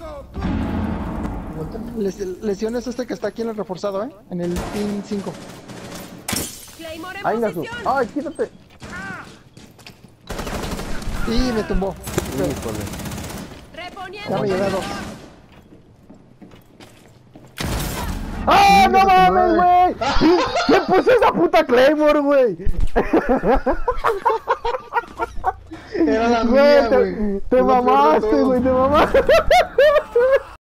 Lesiones este que está aquí en el reforzado, en el pin 5. Claymore en Ay, Nasu. posición. Ay, quítate. Y me tumbó. Híjole. Reponiendo. Ya me llevé a 2. ¡Ah, no Chinga tu mames, madre. güey! ¿Quién puso esa puta Claymore, güey? Era la Güey, mía, güey. te mamaste, güey, te mamaste.